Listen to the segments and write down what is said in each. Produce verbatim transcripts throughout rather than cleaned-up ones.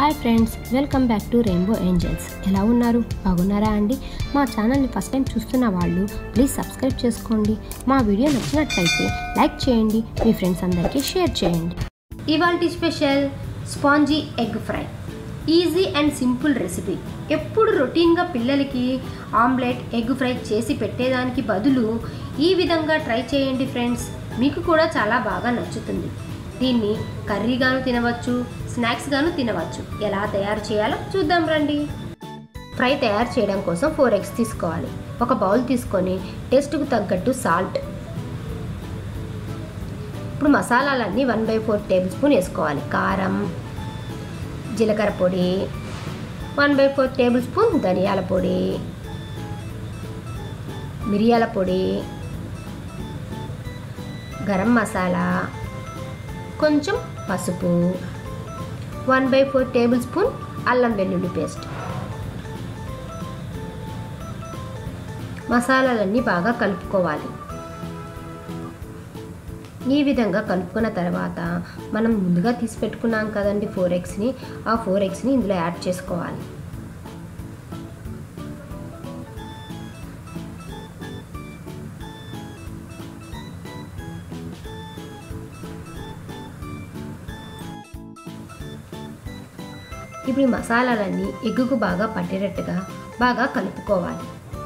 Hi friends, welcome back to rainbow angels. ఎలా ఉన్నారు? బాగున్నారా అండి? మా ఛానల్ని ఫస్ట్ టైం చూస్తున్న వాళ్ళు ప్లీజ్ సబ్స్క్రైబ్ చేసుకోండి. మా వీడియో నచ్చినట్లయితే లైక్ చేయండి, మీ ఫ్రెండ్స్ అందరికీ షేర్ చేయండి. ఇవాల్టి special spongy egg fry. Easy and simple recipe. ఎప్పుడు రొటీన్గా పిల్లలకి ఆమ్లెట్ ఎగ్ ఫ్రై చేసి పెట్టేదానికి బదులు ఈ విధంగా ట్రై చేయండి ఫ్రెండ్స్. మీకు కూడా చాలా బాగా నచ్చుతుంది. దీన్ని కర్రీగాను తినవచ్చు, స్నాక్స్గాను తినవచ్చు. ఎలా తయారు చేయాలో చూద్దాం రండి. ఫ్రై తయారు చేయడం కోసం ఫోర్ ఎగ్స్ తీసుకోవాలి. ఒక బౌల్ తీసుకొని టేస్ట్కు తగ్గట్టు సాల్ట్. ఇప్పుడు మసాలాలన్నీ one by four tablespoon వేసుకోవాలి. కారం, జీలకర్ర పొడి, one by four tablespoon ధనియాల పొడి, మిరియాల పొడి, గరం మసాలా, కొంచెం పసుపు, one by four tablespoon అల్లం వెల్లుల్లి పేస్ట్. మసాలాలన్నీ బాగా కలుపుకోవాలి. ఈ విధంగా కలుపుకున్న తర్వాత మనం ముందుగా తీసి పెట్టుకున్నాం కదండి ఫోర్ ఎగ్స్ని, ఆ ఫోర్ ఎగ్స్ని ఇందులో యాడ్ చేసుకోవాలి. ఇప్పుడు ఈ మసాలాలన్నీ ఎగ్గుకు బాగా పట్టేటట్టుగా బాగా కలుపుకోవాలి.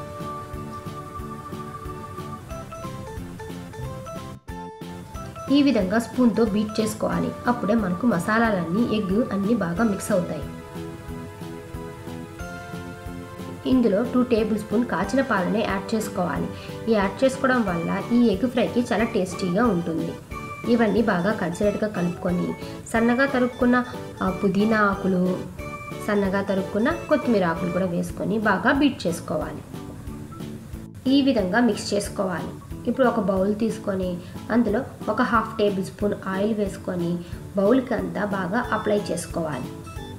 ఈ విధంగా స్పూన్తో బీట్ చేసుకోవాలి. అప్పుడే మనకు మసాలాలన్నీ ఎగ్ అన్నీ బాగా మిక్స్ అవుతాయి. ఇందులో టూ టేబుల్ స్పూన్ కాచిన పాలని యాడ్ చేసుకోవాలి. ఈ యాడ్ చేసుకోవడం వల్ల ఈ ఎగ్ ఫ్రైకి చాలా టేస్టీగా ఉంటుంది. ఇవన్నీ బాగా కలిసేటట్టుగా కలుపుకొని సన్నగా తరుక్కున్న పుదీనా ఆకులు, సన్నగా తరుక్కున్న కొత్తిమీర ఆకులు కూడా వేసుకొని బాగా బీట్ చేసుకోవాలి. ఈ విధంగా మిక్స్ చేసుకోవాలి. ఇప్పుడు ఒక బౌల్ తీసుకొని అందులో ఒక హాఫ్ టేబుల్ స్పూన్ ఆయిల్ వేసుకొని బౌల్కి అంతా బాగా అప్లై చేసుకోవాలి.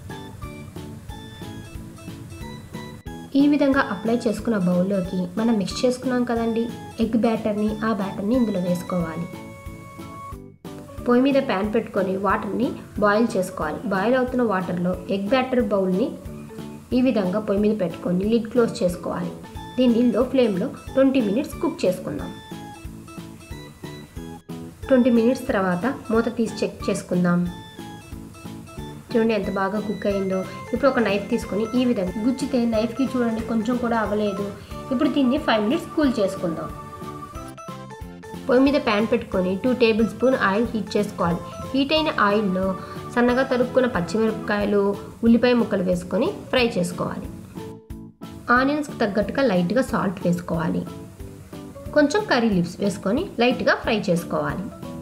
ఈ విధంగా అప్లై చేసుకున్న బౌల్లోకి మనం మిక్స్ చేసుకున్నాం కదండి ఎగ్ బ్యాటర్ని, ఆ బ్యాటర్ని ఇందులో వేసుకోవాలి. పొయ్యి మీద ప్యాన్ పెట్టుకొని వాటర్ని బాయిల్ చేసుకోవాలి. బాయిల్ అవుతున్న వాటర్లో ఎగ్ బ్యాటర్ బౌల్ని ఈ విధంగా పొయ్యి మీద పెట్టుకొని లిడ్ క్లోజ్ చేసుకోవాలి. దీన్ని లో ఫ్లేమ్లో ట్వంటీ మినిట్స్ కుక్ చేసుకుందాం. ట్వంటీ మినిట్స్ తర్వాత మూత తీసి చెక్ చేసుకుందాం. చూడండి ఎంత బాగా కుక్ అయిందో. ఇప్పుడు ఒక నైఫ్ తీసుకొని ఈ విధంగా గుచ్చితే నైఫ్కి చూడండి కొంచెం కూడా అవ్వలేదు. ఇప్పుడు దీన్ని ఫైవ్ మినిట్స్ కూల్ చేసుకుందాం. పొయ్యి మీద ప్యాన్ పెట్టుకొని two tablespoon oil heat చేసుకోవాలి. హీట్ అయిన ఆయిల్లో సన్నగా తరుక్కున్న పచ్చిమిరపకాయలు, ఉల్లిపాయ ముక్కలు వేసుకొని ఫ్రై చేసుకోవాలి. ఆనియన్స్కి తగ్గట్టుగా లైట్గా సాల్ట్ వేసుకోవాలి. కొంచెం కర్రీ లీవ్స్ వేసుకొని లైట్గా ఫ్రై చేసుకోవాలి.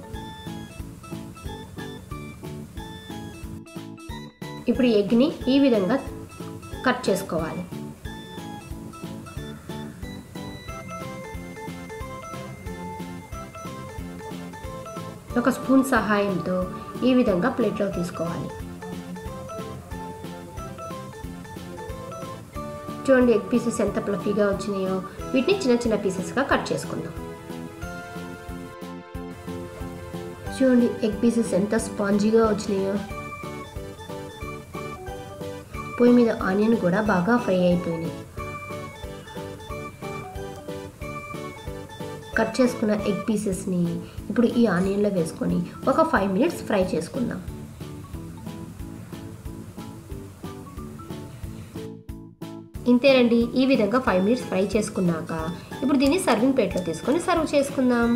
ఇప్పుడు ఎగ్ని ఈ విధంగా కట్ చేసుకోవాలి. ఒక స్పూన్ సహాయంతో ఈ విధంగా ప్లేట్లో తీసుకోవాలి. చూడండి ఎగ్ పీసెస్ ఎంత ఫ్లఫీగా వచ్చినాయో. వీటిని చిన్న చిన్న పీసెస్గా కట్ చేసుకుందాం. చూడండి ఎగ్ పీసెస్ ఎంత స్పాంజీగా వచ్చినాయో. పొయ్యి మీద ఆనియన్ కూడా బాగా ఫ్రై అయిపోయినాయి. కట్ చేసుకున్న ఎగ్ పీసెస్ని ఇప్పుడు ఈ ఆనియన్లో వేసుకొని ఒక ఫైవ్ మినిట్స్ ఫ్రై చేసుకుందాం. ఇంతేనండి. ఈ విధంగా ఫైవ్ మినిట్స్ ఫ్రై చేసుకున్నాక ఇప్పుడు దీన్ని సర్వింగ్ ప్లేట్లో తీసుకొని సర్వ్ చేసుకుందాం.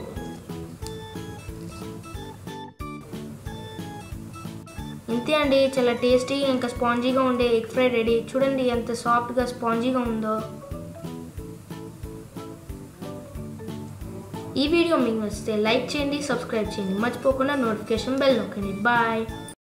ఇంతే అండి, చాలా టేస్టీగా ఇంకా స్పాంజీగా ఉండే ఎగ్ ఫ్రై రెడీ. చూడండి ఎంత సాఫ్ట్గా స్పాంజీగా ఉందో. ఈ వీడియో మీకు నచ్చితే లైక్ చేయండి, సబ్స్క్రైబ్ చేయండి, మర్చిపోకుండా నోటిఫికేషన్ బెల్ నొక్కండి. బాయ్.